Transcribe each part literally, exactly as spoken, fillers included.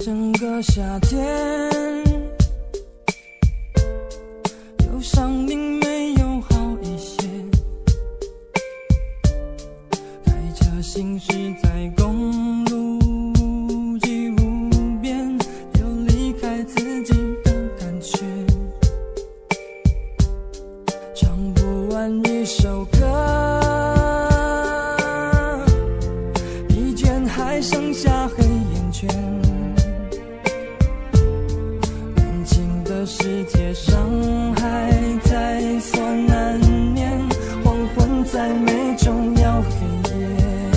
整个夏天，有伤命没有好一些，开车行驶在公路际无边，有离开自己的感觉，唱不完一首歌，疲倦还剩下黑眼圈，感情的世界伤害在所难免，黄昏再美终要黑夜，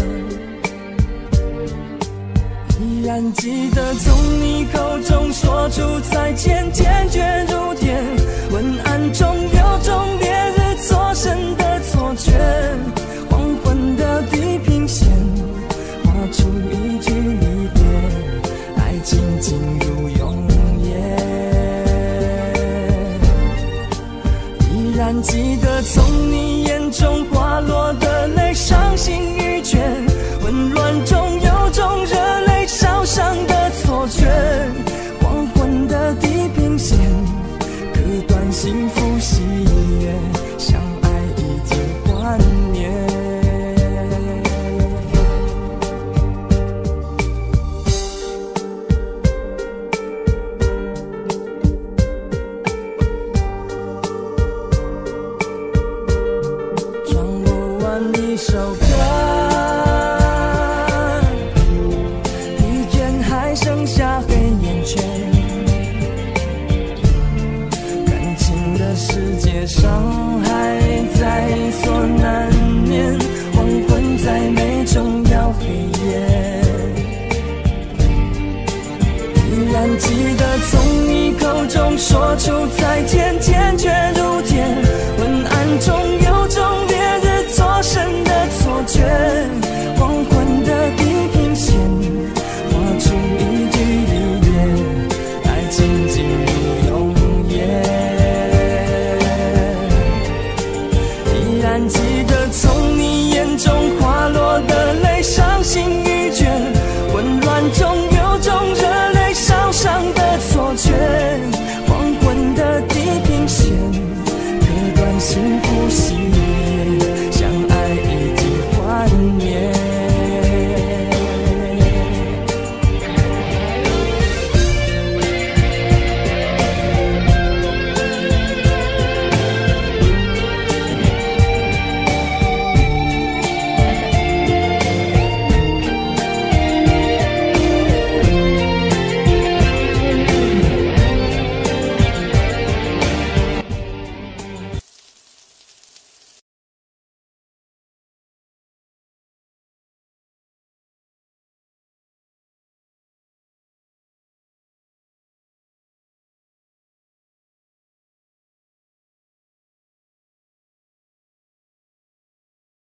依然记得从你口中说出再见，坚决如铁，文案中有种烈日灼身的错觉，黄昏的地平线画出一句离别，爱情进入永夜，依然记得从你眼中滑落的泪，伤心欲绝，混乱中有种热泪烧伤的错觉，黄昏的地平线割断幸福喜悦，相爱已经幻灭。唱不完一首歌，疲倦还剩下黑眼圈，感情的世界伤害在所难免，黄昏再美终要黑夜，依然记得从你口中说出再见，坚决如铁，文案中有种烈日灼身的错觉，黄昏的地平线画出一句离别，爱情进入永夜，依然记得从你眼中滑落的泪，伤心欲绝，混乱中有种热泪烧伤的错觉，黄昏的地平线割断心